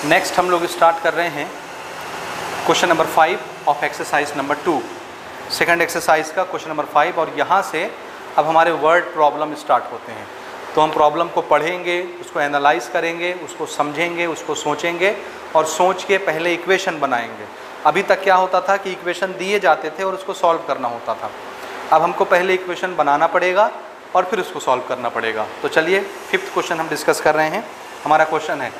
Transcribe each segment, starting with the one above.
Next हम लोग start कर रहे हैं question number 5 of exercise number 2, second exercise का क्वेश्चन नंबर 5। और यहाँ से अब हमारे वर्ड प्रॉब्लम स्टार्ट होते हैं। तो हम प्रॉब्लम को पढ़ेंगे, उसको एनालाइज करेंगे, उसको समझेंगे, उसको सोचेंगे और सोच के पहले इक्वेशन बनाएंगे। अभी तक क्या होता था कि इक्वेशन दिए जाते थे और उसको सॉल्व करना होता था। अब हमको पहले इक्वेशन बनाना पड़ेगा और फिर उसको सॉल्व करना पड़ेगा। तो चलिए 5th क्वेश्चन हम डिस्कस कर रहे हैं। हमारा क्वेश्चन है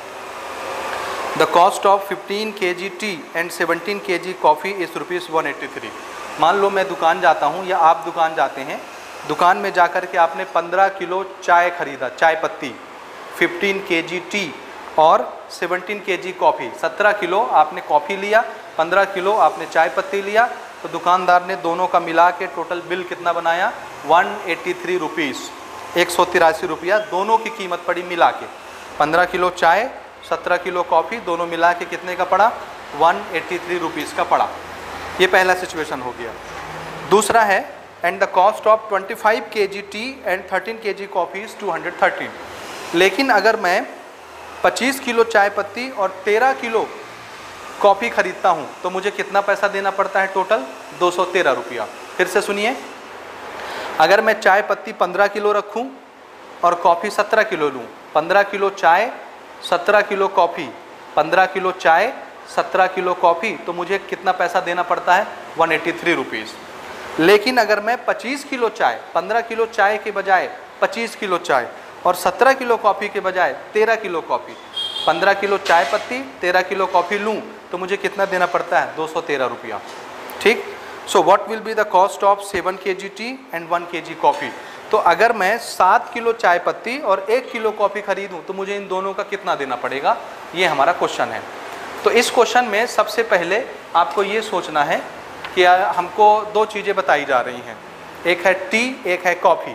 the cost of 15 kg tea and 17 kg coffee is ₹183। मान लो मैं दुकान जाता हूँ या आप दुकान जाते हैं, दुकान में जाकर के आपने 15 किलो चाय खरीदा, चाय पत्ती, 15 kg टी और 17 kg कॉफ़ी, 17 किलो आपने कॉफ़ी लिया, 15 किलो आपने चाय पत्ती लिया। तो दुकानदार ने दोनों का मिला के टोटल बिल कितना बनाया? 183 रुपीज़, 183 रुपया दोनों की कीमत पड़ी मिला के। 15 किलो चाय, 17 किलो कॉफ़ी, दोनों मिला के कितने का पड़ा? 183 रुपीज़ का पड़ा। ये पहला सिचुएशन हो गया। दूसरा है and the cost of 25 kg tea and 13 kg coffee is 213। लेकिन अगर मैं 25 किलो चाय पत्ती और 13 किलो कॉफ़ी खरीदता हूँ तो मुझे कितना पैसा देना पड़ता है? टोटल 213 रुपया। फिर से सुनिए, अगर मैं चाय पत्ती 15 किलो रखूँ और कॉफ़ी 17 किलो लूँ, 15 किलो चाय 17 किलो कॉफ़ी, 15 किलो चाय 17 किलो कॉफ़ी, तो मुझे कितना पैसा देना पड़ता है? 183 रुपीज़। लेकिन अगर मैं 25 किलो चाय, 15 किलो चाय के बजाय 25 किलो चाय और 17 किलो कॉफ़ी के बजाय 13 किलो कॉफ़ी, 15 किलो चाय पत्ती 13 किलो कॉफ़ी लूँ तो मुझे कितना देना पड़ता है? 213 रुपया। ठीक। So what will be the cost of 7 kg tea and 1 kg coffee. तो अगर मैं 7 किलो चाय पत्ती और 1 किलो कॉफ़ी खरीदूं तो मुझे इन दोनों का कितना देना पड़ेगा? ये हमारा क्वेश्चन है। तो इस क्वेश्चन में सबसे पहले आपको ये सोचना है कि हमको दो चीज़ें बताई जा रही हैं, एक है टी, एक है कॉफ़ी।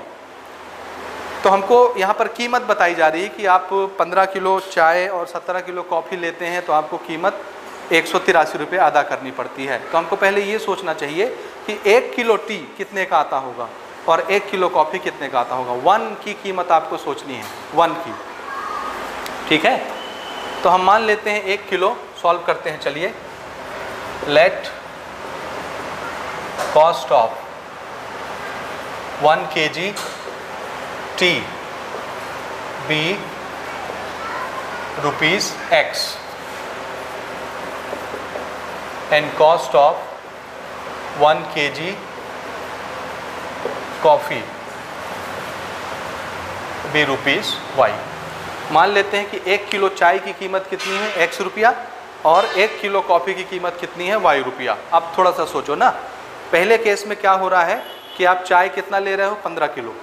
तो हमको यहाँ पर कीमत बताई जा रही है कि आप 15 किलो चाय और 17 किलो कॉफ़ी लेते हैं तो आपको कीमत 183 रुपये अदा करनी पड़ती है। तो हमको पहले ये सोचना चाहिए कि 1 किलो टी कितने का आता होगा और 1 किलो कॉफ़ी कितने का आता होगा। 1 की कीमत आपको सोचनी है, 1 की। ठीक है, तो हम मान लेते हैं 1 किलो, सॉल्व करते हैं। चलिए, let cost of 1 kg tea be ₹X and cost of 1 kg coffee भी ₹Y। मान लेते हैं कि 1 किलो चाय की कीमत कितनी है? X रुपया और 1 किलो कॉफ़ी की कीमत कितनी है? Y रुपया। अब थोड़ा सा सोचो ना, पहले केस में क्या हो रहा है कि आप चाय कितना ले रहे हो? 15 किलो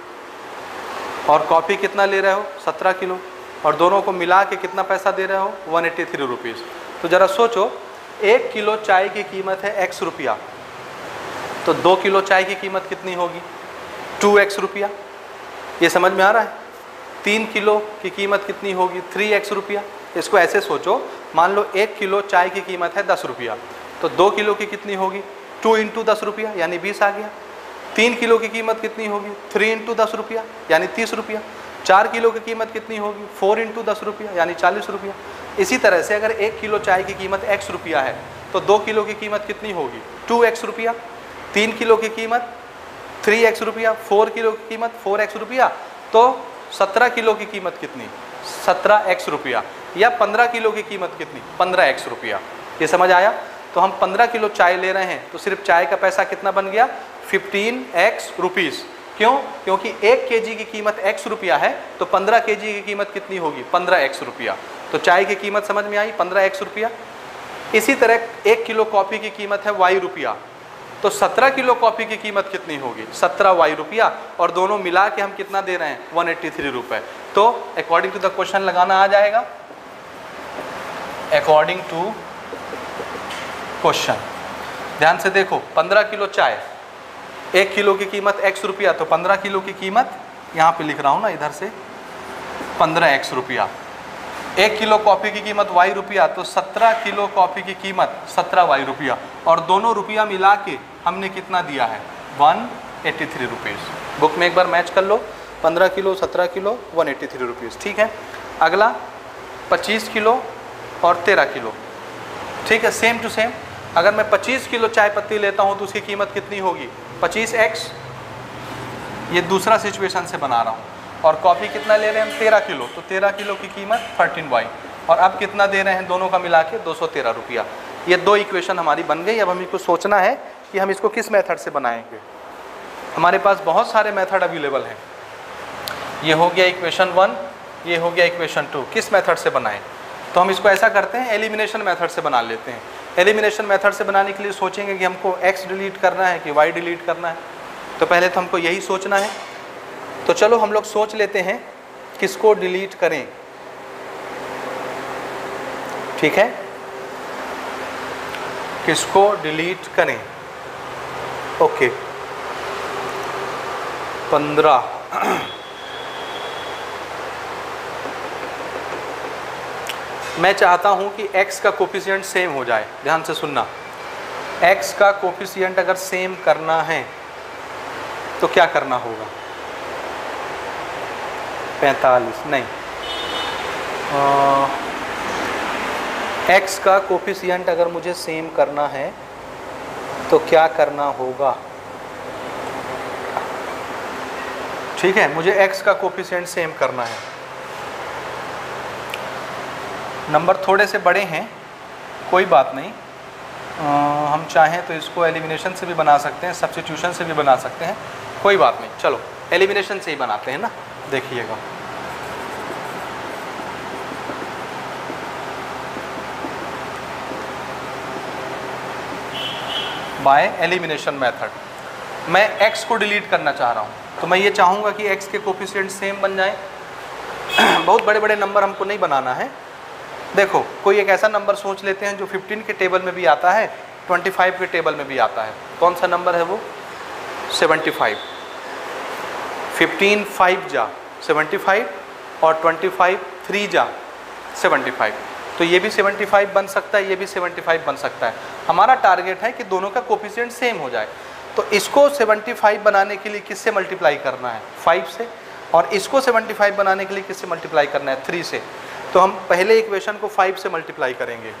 और कॉफ़ी कितना ले रहे हो? 17 किलो, और दोनों को मिला के कितना पैसा दे रहे हो? 183 रुपीज़। तो ज़रा सोचो, 1 किलो चाय की कीमत है X रुपया, तो 2 किलो चाय की कीमत कितनी होगी? 2X रुपया। ये समझ में आ रहा है? 3 किलो की कीमत कितनी होगी? 3X रुपया। इसको ऐसे सोचो, मान लो 1 किलो चाय की कीमत है 10 रुपया, तो 2 किलो की कितनी होगी? 2 × 10 रुपया यानी 20 आ गया। 3 किलो की कीमत कितनी होगी? 3 × 10 रुपया यानी 30 रुपया। 4 किलो की कीमत कितनी होगी? 4 × 10 रुपया यानी 40 रुपया। इसी तरह से अगर 1 किलो चाय की कीमत X रुपया है तो 2 किलो की कीमत कितनी होगी? 2X रुपया। 3 किलो की कीमत 3X रुपया, 4 किलो की कीमत 4X रुपया, तो 17 किलो की कीमत कितनी? 17X रुपया। या 15 किलो की कीमत कितनी? 15X रुपया। ये समझ आया? तो हम 15 किलो चाय ले रहे हैं तो सिर्फ चाय का पैसा कितना बन गया? 15X rupees. क्यों? क्योंकि 1 kg की कीमत X रुपया है तो 15 kg की कीमत कितनी होगी? 15X रुपया। तो चाय की कीमत समझ में आई? 15X रुपया। इसी तरह 1 किलो कॉफ़ी की कीमत है Y रुपया, तो 17 किलो कॉफ़ी की कीमत कितनी होगी? 17Y रुपया, और दोनों मिला के हम कितना दे रहे हैं? 183 रुपये। तो अकॉर्डिंग टू द क्वेश्चन लगाना आ जाएगा, अकॉर्डिंग टू क्वेश्चन। ध्यान से देखो, 15 किलो चाय, 1 किलो की कीमत X रुपया, तो 15 किलो की कीमत यहाँ पे लिख रहा हूँ ना, इधर से 15X रुपया। 1 किलो कॉफ़ी की कीमत Y रुपया, तो 17 किलो कॉफ़ी की कीमत 17Y रुपया, और दोनों रुपया मिला के हमने कितना दिया है? 183 रुपीज़। बुक में एक बार मैच कर लो, 15 किलो 17 किलो 183 रुपीज़। ठीक है। अगला 25 किलो और 13 किलो। ठीक है, सेम टू सेम। अगर मैं 25 किलो चाय पत्ती लेता हूँ तो उसकी कीमत कितनी होगी? 25x। ये दूसरा सिचुएशन से बना रहा हूँ। और कॉफ़ी कितना ले रहे हैं हम? 13 किलो, तो 13 किलो की कीमत 13y। और अब कितना दे रहे हैं दोनों का मिला के? 213 रुपया। ये दो इक्वेशन हमारी बन गई। अब हमें को सोचना है कि हम इसको किस मेथड से बनाएंगे। हमारे पास बहुत सारे मेथड अवेलेबल हैं। ये हो गया इक्वेशन 1, ये हो गया इक्वेशन 2। किस मेथड से बनाएं? तो हम इसको ऐसा करते हैं, एलिमिनेशन मेथड से बना लेते हैं। एलिमिनेशन मेथड से बनाने के लिए सोचेंगे कि हमको x डिलीट करना है कि y डिलीट करना है। तो पहले तो हमको यही सोचना है। तो चलो हम लोग सोच लेते हैं किसको डिलीट करें। ठीक है, किसको डिलीट करें? ओके, 15। मैं चाहता हूं कि x का कोफिशिएंट सेम हो जाए। ध्यान से सुनना, x का कोफिशिएंट अगर सेम करना है तो क्या करना होगा? 45 नहीं, x का कोफिशिएंट अगर मुझे सेम करना है तो क्या करना होगा? ठीक है, मुझे x का कोफिशिएंट सेम करना है। नंबर थोड़े से बड़े हैं, कोई बात नहीं। हम चाहें तो इसको एलिमिनेशन से भी बना सकते हैं, सब्स्टिट्यूशन से भी बना सकते हैं, कोई बात नहीं। चलो एलिमिनेशन से ही बनाते हैं ना। देखिएगा, बाय एलिमिनेशन मेथड मैं x को डिलीट करना चाह रहा हूँ, तो मैं ये चाहूँगा कि x के कोफिशिएंट सेम बन जाए। बहुत बड़े बड़े नंबर हमको नहीं बनाना है। देखो, कोई एक ऐसा नंबर सोच लेते हैं जो 15 के टेबल में भी आता है, 25 के टेबल में भी आता है। कौन सा नंबर है वो? 75। 15 5 जा 75 और 25 3 जा 75। तो ये भी 75 बन सकता है, ये भी 75 बन सकता है। हमारा टारगेट है कि दोनों का कोफिशिएंट सेम हो जाए। तो इसको 75 बनाने के लिए किससे मल्टीप्लाई करना है? 5 से। और इसको 75 बनाने के लिए किससे मल्टीप्लाई करना है? 3 से। तो हम पहले इक्वेशन को 5 से मल्टीप्लाई करेंगे।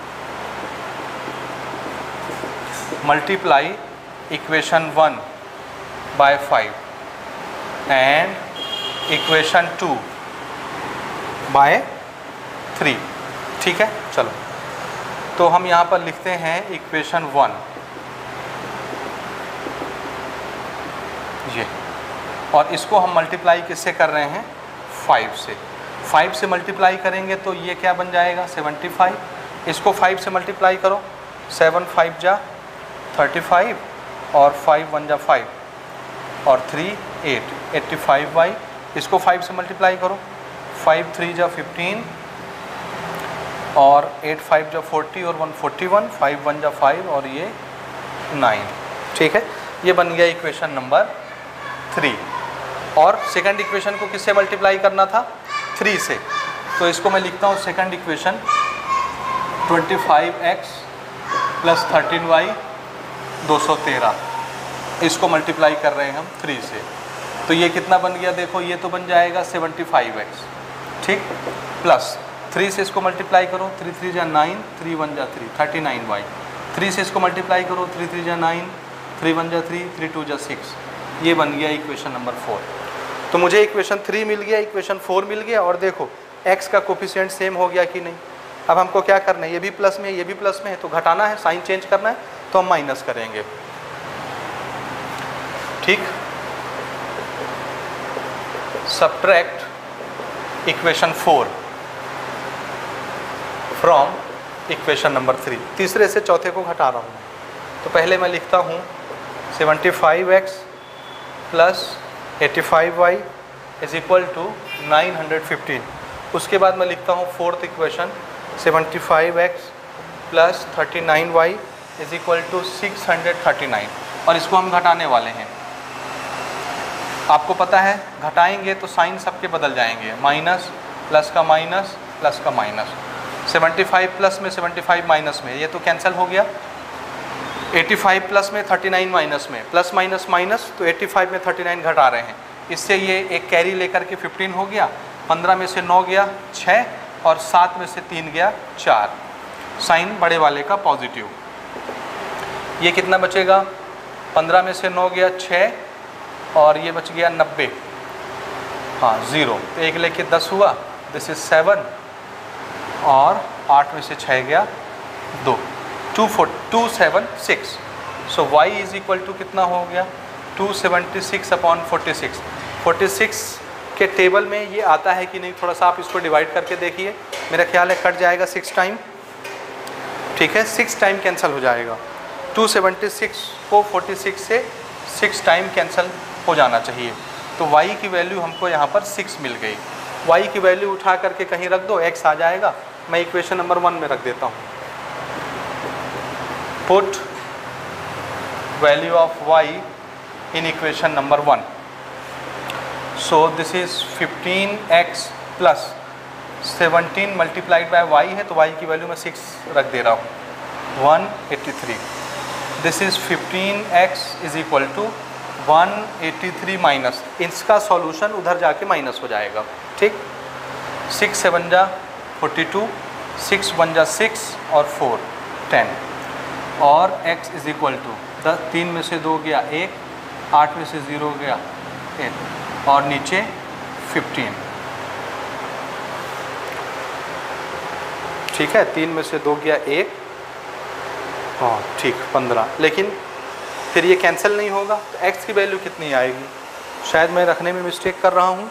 Multiply equation 1 by 5 and equation 2 by 3। ठीक है, चलो तो हम यहाँ पर लिखते हैं इक्वेशन 1 ये, और इसको हम मल्टीप्लाई किससे कर रहे हैं? 5 से। 5 से मल्टीप्लाई करेंगे तो ये क्या बन जाएगा? 75। इसको 5 से मल्टीप्लाई करो, 7 5 जा 35 और 5 1 जा 5 और 3 8 85y। इसको 5 से मल्टीप्लाई करो, 5 3 जा 15 और 8 5 जा 40 और 1 41, 5 1 जा 5 और ये 9। ठीक है, ये बन गया इक्वेशन नंबर 3। और सेकंड इक्वेशन को किससे मल्टीप्लाई करना था? 3 से। तो इसको मैं लिखता हूँ second equation 25x plus 13y 213। इसको मल्टीप्लाई कर रहे हैं हम 3 से। तो ये कितना बन गया? देखो, ये तो बन जाएगा 75x। ठीक, प्लस 3 से इसको मल्टीप्लाई करो, 3 3 जा 9, 3 1 जा 3 39y। 3 से इसको मल्टीप्लाई करो, 3 3 जा 9, 3 1 जा 3, 3 2 जा 6। ये बन गया इक्वेशन नंबर 4। तो मुझे इक्वेशन 3 मिल गया, इक्वेशन 4 मिल गया। और देखो x का कोफिशिएंट सेम हो गया कि नहीं। अब हमको क्या करना है? ये भी प्लस में, ये भी प्लस में है, तो घटाना है, साइन चेंज करना है, तो हम माइनस करेंगे। ठीक, subtract equation 4 from equation number 3। तीसरे से चौथे को घटा रहा हूँ। तो पहले मैं लिखता हूँ 75x plus 85y is equal to 915। उसके बाद मैं लिखता हूँ fourth equation 75x plus 39y is equal to 639। और इसको हम घटाने वाले हैं। आपको पता है घटाएंगे तो साइन सबके बदल जाएंगे, माइनस प्लस का माइनस प्लस का माइनस। 75 प्लस में 75 माइनस में, ये तो कैंसिल हो गया। 85 प्लस में 39 माइनस में, प्लस माइनस माइनस, तो 85 में 39 घटा रहे हैं। इससे ये एक कैरी लेकर के 15 हो गया, 15 में से 9 गया 6 और 7 में से 3 गया 4, साइन बड़े वाले का पॉजिटिव। ये कितना बचेगा, 15 में से 9 गया 6 और ये बच गया 90, हाँ 0, तो 1 लेके 10 हुआ, दिस इज 7 और 8 में से 6 गया 2, 276। So y is equal to कितना हो गया 276 अपॉन 46। 46 के टेबल में ये आता है कि नहीं, थोड़ा सा आप इसको डिवाइड करके देखिए, मेरा ख्याल है कट जाएगा 6 टाइम, ठीक है 6 टाइम कैंसिल हो जाएगा। 276 को 46 से 6 टाइम कैंसिल हो जाना चाहिए, तो y की वैल्यू हमको यहाँ पर 6 मिल गई। y की वैल्यू उठा करके कहीं रख दो, x आ जाएगा। मैं इक्वेशन नंबर 1 में रख देता हूँ, put value of y in equation number 1। So this is 15x plus 17 multiplied by y है, तो y की वैल्यू मैं 6 रख दे रहा हूँ 183। This is 15x is equal to 183 minus, इसका सॉल्यूशन उधर जाके माइनस हो जाएगा, ठीक। 6 7 जा 42, 6 1 जा 6 और 4 10, और x इज इक्वल टू 3 में से 2 गया 1, 8 में से 0 गया 8 और नीचे 15, ठीक है 3 में से 2 गया 1, हाँ ठीक 15, लेकिन फिर ये कैंसिल नहीं होगा, तो x की वैल्यू कितनी आएगी, शायद मैं रखने में मिस्टेक कर रहा हूँ,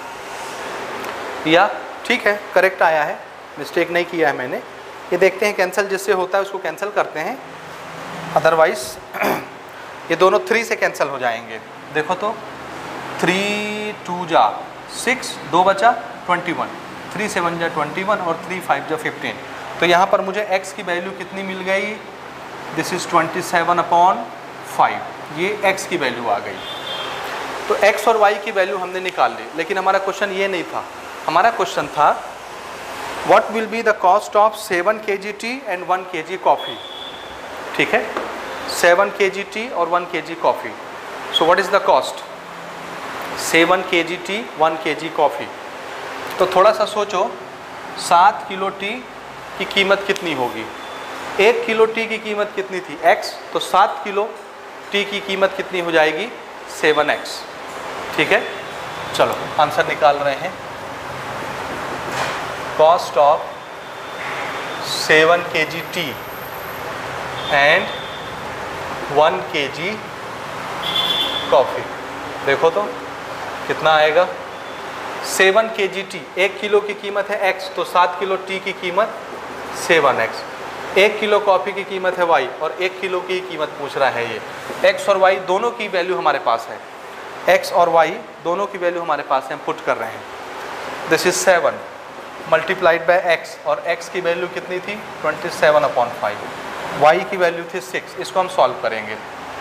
या ठीक है करेक्ट आया है, मिस्टेक नहीं किया है मैंने। ये देखते हैं कैंसिल जिससे होता है उसको कैंसिल करते हैं, अदरवाइज ये दोनों 3 से कैंसिल हो जाएंगे। देखो तो 3 2 जा 6, 2 बचा 21, 3 7 जा 21 और 3 5 जा 15, तो यहाँ पर मुझे x की वैल्यू कितनी मिल गई, दिस इज 27 अपॉन 5, ये x की वैल्यू आ गई। तो x और y की वैल्यू हमने निकाल ली, लेकिन हमारा क्वेश्चन ये नहीं था, हमारा क्वेश्चन था what will be the cost of 7 kg tea and 1 kg coffee, ठीक है 7 kg टी और 1 kg coffee. So what is the cost, 7 kg tea 1 kg coffee. तो थोड़ा सा सोचो, 7 किलो टी की कीमत कितनी होगी, 1 किलो टी की कीमत कितनी थी x, तो 7 किलो टी की कीमत कितनी हो जाएगी 7x, ठीक है। चलो आंसर निकाल रहे हैं, cost of 7 kg tea and 1 kg coffee. देखो तो कितना आएगा, 7 kg टी, 1 किलो की कीमत है x, तो 7 किलो टी की कीमत 7x, 1 किलो कॉफ़ी की कीमत है y और 1 किलो की कीमत पूछ रहा है ये। x और y दोनों की वैल्यू हमारे पास है, x और y दोनों की वैल्यू हमारे पास है, हम पुट कर रहे हैं। This is 7 multiplied by x, और x की वैल्यू कितनी थी 27 अपॉन 5, y की वैल्यू थी 6, इसको हम सॉल्व करेंगे।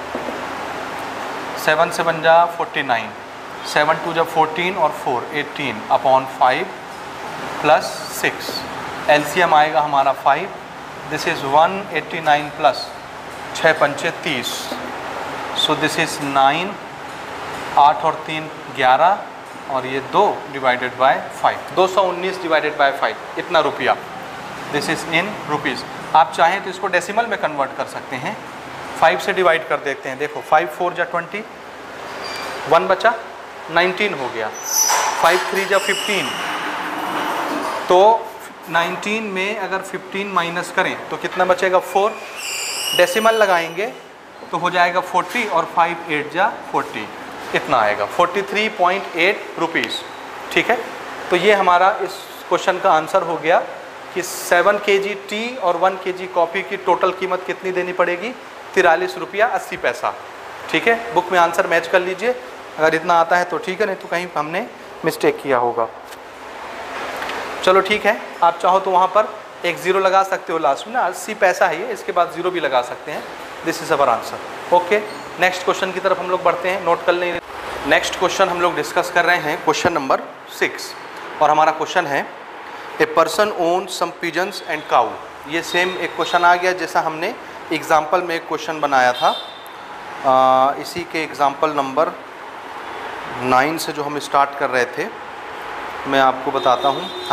7 7 जा 49, 7 2 जा 14 और 4 18 अपॉन 5 प्लस 6, एलसीएम आएगा हमारा 5, दिस इज़ 189 प्लस 6 पंचे 30, सो दिस इज़ 9, 8 और 3 11 और ये 2 डिवाइडेड बाय 5, 219 डिवाइडेड बाय 5, इतना रुपया, दिस इज़ इन रुपीज़। आप चाहें तो इसको डेसिमल में कन्वर्ट कर सकते हैं, 5 से डिवाइड कर देते हैं। देखो 5 4 जा 20, 1 बचा 19 हो गया, 5 3 जा 15, तो 19 में अगर 15 माइनस करें तो कितना बचेगा 4, डेसिमल लगाएंगे तो हो जाएगा 40 और 5 8 जा 40, इतना आएगा 43.8 रुपीज़, ठीक है। तो ये हमारा इस क्वेश्चन का आंसर हो गया कि 7 kg टी और 1 kg कॉफ़ी की टोटल कीमत कितनी देनी पड़ेगी, 43 रुपया 80 पैसा, ठीक है। बुक में आंसर मैच कर लीजिए, अगर इतना आता है तो ठीक है, नहीं तो कहीं हमने मिस्टेक किया होगा। चलो ठीक है, आप चाहो तो वहाँ पर एक ज़ीरो लगा सकते हो लास्ट में ना, 80 पैसा है ये, इसके बाद ज़ीरो भी लगा सकते हैं। This is our answer. Okay, next question की तरफ हम लोग बढ़ते हैं, नोट कर लें। नेक्स्ट क्वेश्चन हम लोग डिस्कस कर रहे हैं क्वेश्चन नंबर 6, और हमारा क्वेश्चन है a person own some pigeons and cow. ये सेम एक क्वेश्चन आ गया जैसा हमने एग्जाम्पल में एक क्वेश्चन बनाया था, इसी के एग्जाम्पल नंबर 9 से जो हम स्टार्ट कर रहे थे, मैं आपको बताता हूँ। हाँ,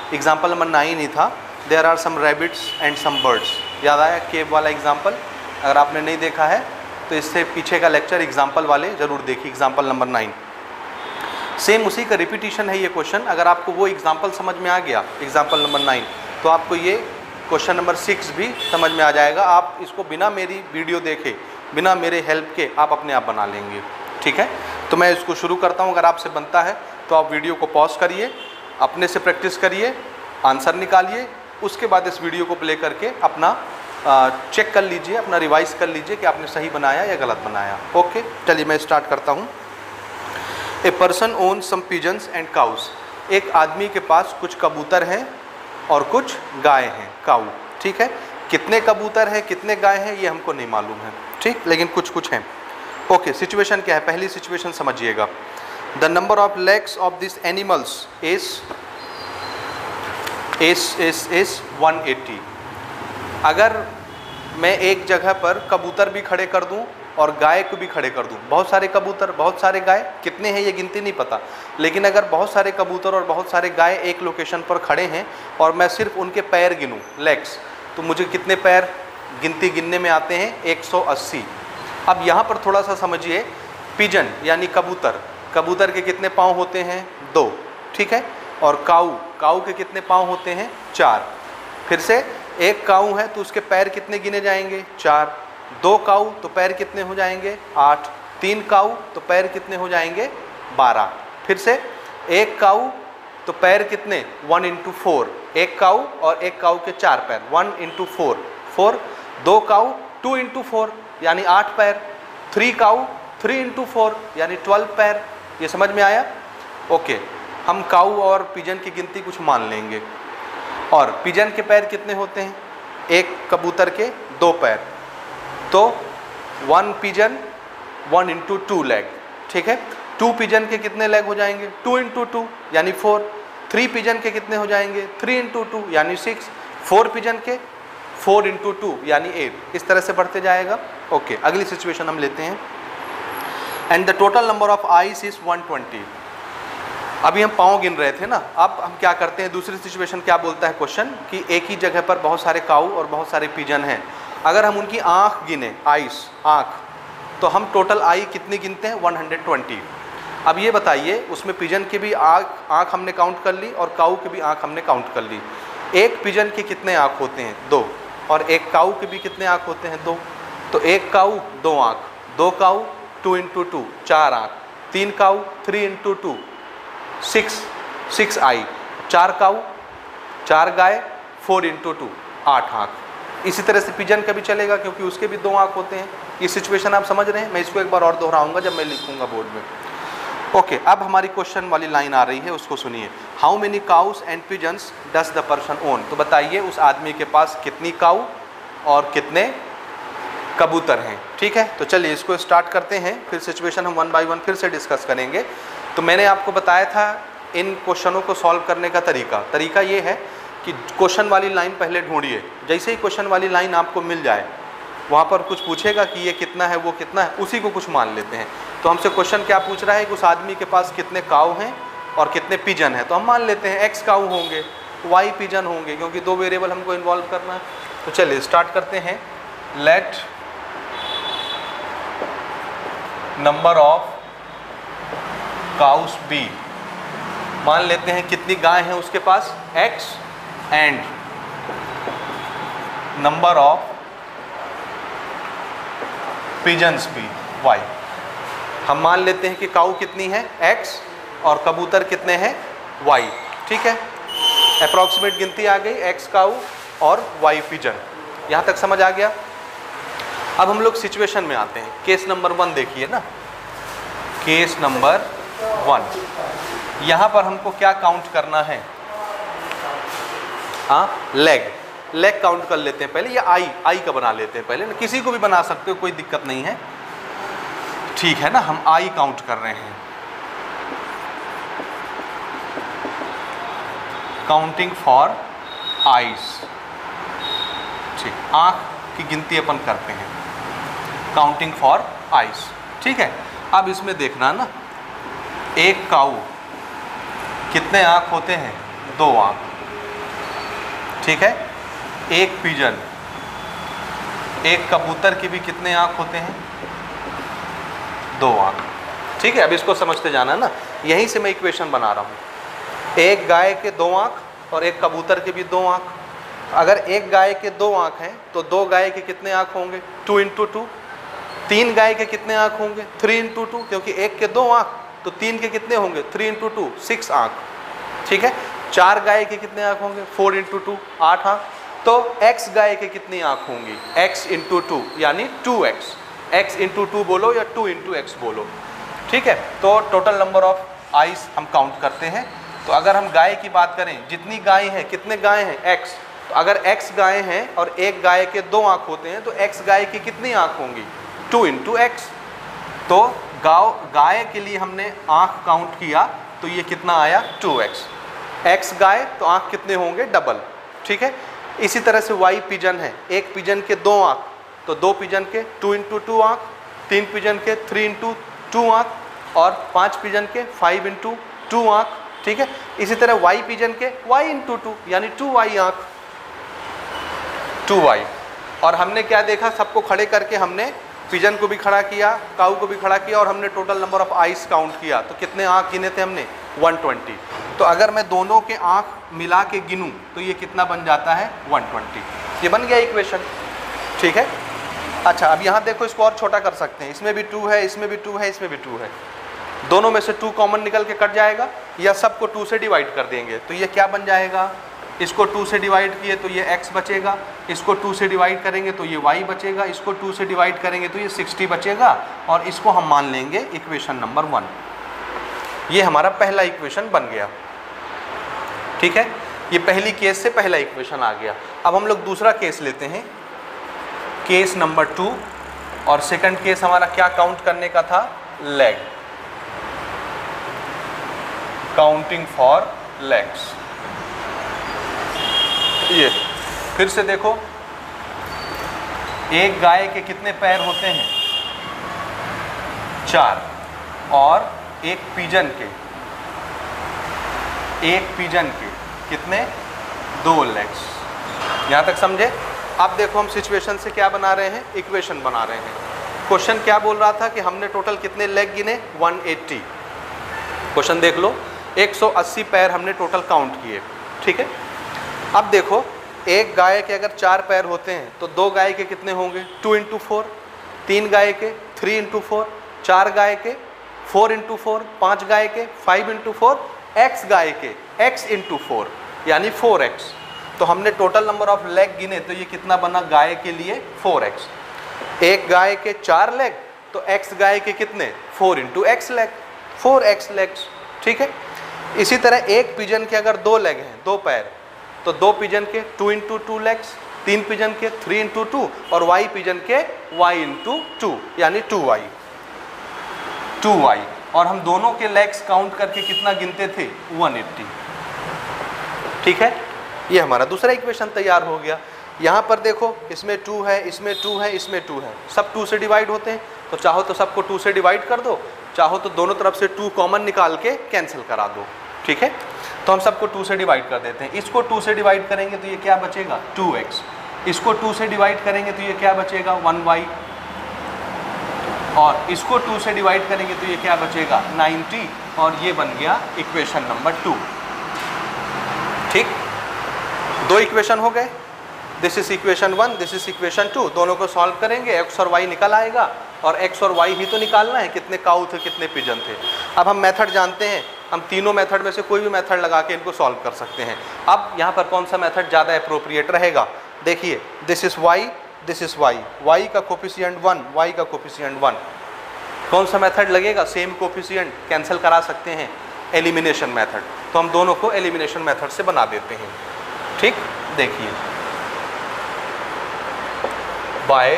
एग्जाम्पल नंबर 9 ही था, there are some rabbits and some birds. याद आया केव वाला एग्जाम्पल? अगर आपने नहीं देखा है तो इससे पीछे का लेक्चर एग्जाम्पल वाले ज़रूर देखिए, एग्जाम्पल नंबर 9। सेम उसी का रिपीटिशन है ये क्वेश्चन। अगर आपको वो एग्जाम्पल समझ में आ गया एग्जाम्पल नंबर 9, तो आपको ये क्वेश्चन नंबर 6 भी समझ में आ जाएगा। आप इसको बिना मेरी वीडियो देखे, बिना मेरे हेल्प के आप अपने आप बना लेंगे। ठीक है, तो मैं इसको शुरू करता हूँ। अगर आपसे बनता है तो आप वीडियो को पॉज करिए, अपने से प्रैक्टिस करिए, आंसर निकालिए, उसके बाद इस वीडियो को प्ले करके अपना चेक कर लीजिए, अपना रिवाइज कर लीजिए कि आपने सही बनाया या गलत बनाया। ओके, चलिए मैं स्टार्ट करता हूँ। A person own some pigeons and cows. एक आदमी के पास कुछ कबूतर हैं और कुछ गाय हैं, काऊ। ठीक है, कितने कबूतर हैं कितने गाय हैं ये हमको नहीं मालूम है, ठीक, लेकिन कुछ कुछ हैं। ओके, सिचुएशन क्या है? पहली सिचुएशन समझिएगा। The number of legs of this animals is 180। अगर मैं एक जगह पर कबूतर भी खड़े कर दूं और गाय को भी खड़े कर दूं, बहुत सारे कबूतर बहुत सारे गाय, कितने हैं ये गिनती नहीं पता, लेकिन अगर बहुत सारे कबूतर और बहुत सारे गाय एक लोकेशन पर खड़े हैं और मैं सिर्फ उनके पैर गिनूं, लेग्स, तो मुझे कितने पैर गिनने में आते हैं? 180। अब यहाँ पर थोड़ा सा समझिए, पिजन यानी कबूतर, कबूतर के कितने पाँव होते हैं? 2। ठीक है, और काऊ के कितने पाँव होते हैं? 4। फिर से एक काऊ है तो उसके पैर कितने गिने जाएंगे? 4। 2 काऊ तो पैर कितने हो जाएंगे? 8। 3 काऊ तो पैर कितने हो जाएंगे? 12। फिर से एक काऊ तो पैर कितने? 1 × 4। एक काऊ और एक काऊ के 4 पैर, 1 × 4 4। 2 काऊ 2 × 4 यानी 8 पैर। 3 काऊ 3 × 4 यानी 12 पैर। ये समझ में आया? ओके, हम काऊ और पिजन की गिनती कुछ मान लेंगे। और पिजन के पैर कितने होते हैं? एक कबूतर के 2 पैर, तो 1 पिजन 1 × 2 लेग। ठीक है, 2 पिजन के कितने लेग हो जाएंगे? 2 × 2 यानी 4। 3 पिजन के कितने हो जाएंगे? 3 × 2 यानी 6। 4 पिजन के 4 × 2 यानी 8। इस तरह से बढ़ते जाएगा। ओके, अगली सिचुएशन हम लेते हैं। And the total number of eyes is 120। अभी हम पाँव गिन रहे थे ना, अब हम क्या करते हैं? दूसरी सिचुएशन क्या बोलता है क्वेश्चन कि एक ही जगह पर बहुत सारे काऊ और बहुत सारे पिजन हैं। अगर हम उनकी आँख गिने, आइस, आँख, तो हम टोटल आई कितनी गिनते हैं? 120। अब ये बताइए, उसमें पिजन की भी आँख हमने काउंट कर ली और काऊ की भी आँख हमने काउंट कर ली। एक पिजन के कितने आँख होते हैं? 2। और एक काऊ के भी कितने आँख होते हैं? 2। तो एक काऊ 2 आँख, 2 काऊ 2 × 2 4 आँख, 3 काऊ 3 × 2 6 आई, 4 काऊ 4 गाय 4 × 2 8 आँख। इसी तरह से पिजन का भी चलेगा क्योंकि उसके भी 2 आँख होते हैं। ये सिचुएशन आप समझ रहे हैं? मैं इसको एक बार और दोहराऊंगा जब मैं लिखूंगा बोर्ड में। ओके, अब हमारी क्वेश्चन वाली लाइन आ रही है, उसको सुनिए। How many cows and pigeons does the person own. तो बताइए उस आदमी के पास कितनी काऊ और कितने कबूतर हैं। ठीक है, तो चलिए इसको स्टार्ट करते हैं, फिर सिचुएशन हम 1 बाय 1 फिर से डिस्कस करेंगे। तो मैंने आपको बताया था इन क्वेश्चनों को सॉल्व करने का तरीका ये है कि क्वेश्चन वाली लाइन पहले ढूंढिए। जैसे ही क्वेश्चन वाली लाइन आपको मिल जाए, वहाँ पर कुछ पूछेगा कि ये कितना है वो कितना है, उसी को कुछ मान लेते हैं। तो हमसे क्वेश्चन क्या पूछ रहा है कि उस आदमी के पास कितने काऊ हैं और कितने पिजन हैं, तो हम मान लेते हैं x काऊ होंगे, y पिजन होंगे, क्योंकि 2 वेरिएबल हमको इन्वॉल्व करना है। तो चलिए स्टार्ट करते हैं। Let number of cows be. मान लेते हैं कितनी गाय हैं उसके पास? x and number of pigeons be, y। हम मान लेते हैं कि काऊ कितनी है? x और कबूतर कितने हैं? y। ठीक है, अप्रॉक्सीमेट गिनती आ गई, x काऊ और y पिजन। यहाँ तक समझ आ गया? अब हम लोग सिचुएशन में आते हैं। केस नंबर 1 देखिए ना, केस नंबर 1। यहाँ पर हमको क्या काउंट करना है? लेग काउंट कर लेते हैं पहले, या आई का बना लेते हैं पहले ना, किसी को भी बना सकते हो, कोई दिक्कत नहीं है। ठीक है ना, हम आई काउंट कर रहे हैं। Counting for eyes. ठीक, आँख की गिनती अपन करते हैं, काउंटिंग फॉर आईज। ठीक है, अब इसमें देखना ना, एक काऊ कितने आँख होते हैं? 2 आँख। ठीक है। एक पिजन, एक कबूतर की भी कितने आँख होते हैं? 2 आँख। ठीक है, अब इसको समझते जाना ना, यहीं से मैं इक्वेशन बना रहा हूँ। एक गाय के 2 आँख और एक कबूतर के भी 2 आँख। अगर एक गाय के 2 आँख हैं तो 2 गाय के कितने आँख होंगे? 2 × 2। 3 गाय के कितने आँख होंगे? 3 × 2, क्योंकि एक के 2 आँख तो 3 के कितने होंगे? 3 × 2 6 आँख। ठीक है। 4 गाय के कितने आँख होंगे? 4 × 2 8 आँख। तो x गाय के कितनी आँख होंगी? x × 2 यानी 2x। x × 2 बोलो या 2 × x बोलो। ठीक है। तो टोटल नंबर ऑफ आइज हम काउंट करते हैं। तो अगर हम गाय की बात करें, जितनी गाय हैं, कितने गाय हैं? x। तो अगर x गाय हैं और एक गाय के 2 आँख होते हैं तो x गाय की कितनी आँख होंगी? 2 × x। तो गाय के लिए हमने आँख काउंट किया तो ये कितना आया? 2x। x गाय तो आँख कितने होंगे? डबल। ठीक है। इसी तरह से y पिजन है, एक पिजन के 2 आँख तो 2 पिजन के 2 × 2 आँख, 3 पिजन के 3 × 2 आँख और 5 पिजन के 5 × 2 आँख। ठीक है। इसी तरह y पिजन के y × 2 यानी 2y आँख, 2y। और हमने क्या देखा? सबको खड़े करके हमने पिजन को भी खड़ा किया, काऊ को भी खड़ा किया और हमने total number of eyes count किया। तो कितने आँख गिने थे हमने? 120। तो अगर मैं दोनों के आँख मिला के गिनूँ तो ये कितना बन जाता है? 120। ये बन गया इक्वेशन। ठीक है। अच्छा, अब यहाँ देखो, इसको और छोटा कर सकते हैं। इसमें भी 2 है, इसमें भी 2 है, इसमें भी 2 है। दोनों में से 2 कॉमन निकल के कट जाएगा या सबको 2 से डिवाइड कर देंगे तो ये क्या बन जाएगा? इसको 2 से डिवाइड किए तो ये x बचेगा, इसको 2 से डिवाइड करेंगे तो ये y बचेगा, इसको 2 से डिवाइड करेंगे तो ये 60 बचेगा और इसको हम मान लेंगे इक्वेशन नंबर 1। ये हमारा पहला इक्वेशन बन गया। ठीक है। ये पहली केस से पहला इक्वेशन आ गया। अब हम लोग दूसरा केस लेते हैं, केस नंबर 2। और सेकंड केस हमारा क्या काउंट करने का था? Leg, counting for legs. ये फिर से देखो, एक गाय के कितने पैर होते हैं? 4। और एक पिजन के कितने? 2 लेग्स। यहाँ तक समझे? अब देखो हम सिचुएशन से क्या बना रहे हैं? इक्वेशन बना रहे हैं। क्वेश्चन क्या बोल रहा था कि हमने टोटल कितने लेग गिने? 180। क्वेश्चन देख लो, 180 पैर हमने टोटल काउंट किए। ठीक है। अब देखो, एक गाय के अगर 4 पैर होते हैं तो 2 गाय के कितने होंगे? 2 × 4। 3 गाय के 3 × 4। 4 गाय के 4 × 4। 5 गाय के 5 × 4। x गाय के x × 4 यानी 4x। तो हमने टोटल नंबर ऑफ लेग गिने तो ये कितना बना? गाय के लिए 4x। एक गाय के 4 लेग तो x गाय के कितने? 4 × x लेग, 4x लेग्स। ठीक है। इसी तरह एक पिजन के अगर 2 लेग हैं, 2 पैर, तो 2 पिजन के 2 × 2 लेग्स, 3 पिजन के 3 × 2 और y पिजन के y × 2 यानी 2y। और हम दोनों के लेग्स काउंट करके कितना गिनते थे? 180। ठीक है। ये हमारा दूसरा इक्वेशन तैयार हो गया। यहाँ पर देखो, इसमें 2 है, इसमें 2 है, इसमें 2 है, सब 2 से डिवाइड होते हैं। तो चाहो तो सबको 2 से डिवाइड कर दो, चाहो तो दोनों तरफ से 2 कॉमन निकाल के कैंसिल करा दो। ठीक है। तो हम सबको 2 से डिवाइड कर देते हैं। इसको 2 से डिवाइड करेंगे तो ये क्या बचेगा? 2x। इसको 2 से डिवाइड करेंगे तो ये क्या बचेगा? 1y। और इसको 2 से डिवाइड करेंगे तो ये क्या बचेगा? 90। और ये बन गया इक्वेशन नंबर 2। ठीक, 2 इक्वेशन हो गए। This is equation 1, this is equation 2। दोनों को सॉल्व करेंगे, x और y निकल आएगा। और x और y ही तो निकालना है, कितने काऊ थे, कितने पिजन थे। अब हम मेथड जानते हैं, हम तीनों मेथड में से कोई भी मेथड लगा के इनको सॉल्व कर सकते हैं। अब यहाँ पर कौन सा मेथड ज़्यादा अप्रोप्रिएट रहेगा? देखिए, this is y, this is y, y का कोफिशिएंट 1, y का कोफिशिएंट 1। कौन सा मेथड लगेगा? सेम कोफिशिएंट, कैंसिल करा सकते हैं, एलिमिनेशन मेथड। तो हम दोनों को एलिमिनेशन मेथड से बना देते हैं। ठीक, देखिए, बाय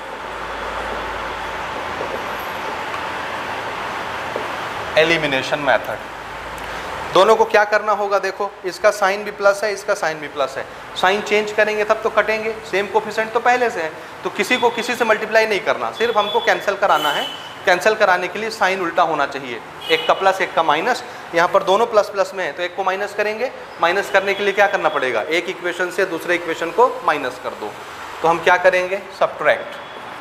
एलिमिनेशन मेथड दोनों को क्या करना होगा? देखो, इसका साइन भी प्लस है, इसका साइन भी प्लस है। साइन चेंज करेंगे तब तो कटेंगे, सेम कोफिशिएंट तो पहले से है, तो किसी को किसी से मल्टीप्लाई नहीं करना, सिर्फ हमको कैंसिल कराना है। कैंसिल कराने के लिए साइन उल्टा होना चाहिए, एक का प्लस एक का माइनस। यहाँ पर दोनों प्लस प्लस में है तो एक को माइनस करेंगे। माइनस करने के लिए क्या करना पड़ेगा, एक इक्वेशन से दूसरे इक्वेशन को माइनस कर दो। तो हम क्या करेंगे, सब्ट्रैक्ट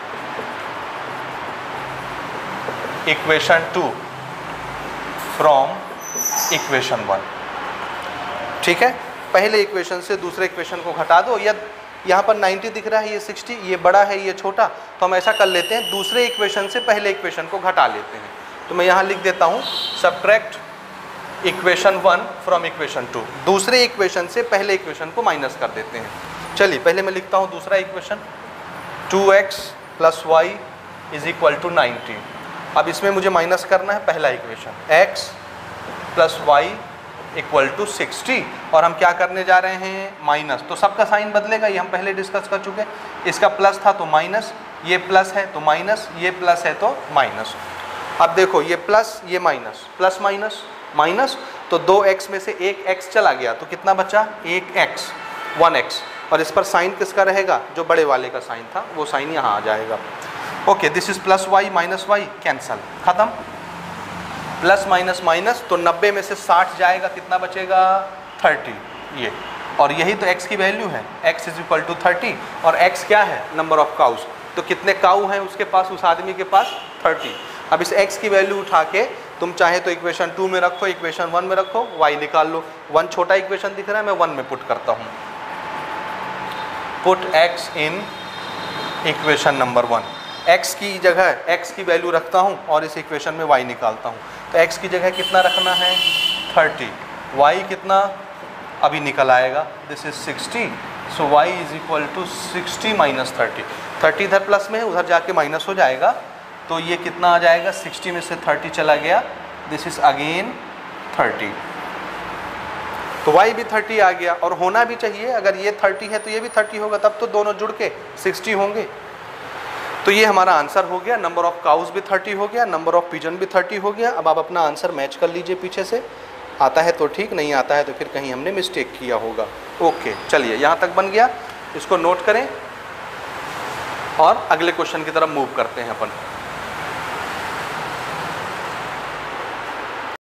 इक्वेशन 2 फ्रॉम इक्वेशन 1। ठीक है, पहले इक्वेशन से दूसरे इक्वेशन को घटा दो। या यहाँ पर 90 दिख रहा है, ये 60, ये बड़ा है ये छोटा, तो हम ऐसा कर लेते हैं दूसरे इक्वेशन से पहले इक्वेशन को घटा लेते हैं। तो मैं यहाँ लिख देता हूँ सब्ट्रैक्ट इक्वेशन 1 फ्रॉम इक्वेशन 2। दूसरे इक्वेशन से पहले इक्वेशन को माइनस कर देते हैं। चलिए पहले मैं लिखता हूँ दूसरा इक्वेशन, 2x + y = 90। अब इसमें मुझे माइनस करना है पहला इक्वेशन, x + y = 60, और हम क्या करने जा रहे हैं, माइनस। तो सबका साइन बदलेगा, ये हम पहले डिस्कस कर चुके। इसका प्लस था तो माइनस, ये प्लस है तो माइनस, ये प्लस है तो माइनस। अब देखो ये प्लस ये माइनस, प्लस माइनस माइनस, तो 2x में से एक x चला गया तो कितना बचा, 1x 1x, और इस पर साइन किसका रहेगा, जो बड़े वाले का साइन था वो साइन यहाँ आ जाएगा। Okay, this is +y - y, cancel, खत्म। प्लस माइनस माइनस, तो 90 में से 60 जाएगा, कितना बचेगा, 30, ये। और यही तो x की वैल्यू है, x = 30, और x क्या है, नंबर ऑफ काउज। तो कितने काऊ हैं उसके पास, उस आदमी के पास, 30। अब इस x की वैल्यू उठा के तुम चाहे तो इक्वेशन 2 में रखो, इक्वेशन 1 में रखो, y निकाल लो। 1 छोटा इक्वेशन दिख रहा है, मैं 1 में पुट करता हूँ। Put x in equation number 1। x की जगह x की वैल्यू रखता हूँ और इस इक्वेशन में y निकालता हूँ। तो x की जगह कितना रखना है, 30, y कितना अभी निकल आएगा, दिस इज 60, सो y = 60 - 30। 30 इधर प्लस में है, उधर जाके माइनस हो जाएगा, तो ये कितना आ जाएगा, 60 में से 30 चला गया, दिस इज अगेन 30। तो y भी 30 आ गया, और होना भी चाहिए, अगर ये 30 है तो ये भी 30 होगा, तब तो दोनों जुड़ के 60 होंगे। तो ये हमारा आंसर हो गया, नंबर ऑफ काउज भी 30 हो गया, नंबर ऑफ पिजन भी 30 हो गया। अब आप अपना आंसर मैच कर लीजिए पीछे से, आता है तो ठीक, नहीं आता है तो फिर कहीं हमने मिस्टेक किया होगा। ओके, चलिए यहाँ तक बन गया, इसको नोट करें और अगले क्वेश्चन की तरफ मूव करते हैं अपन।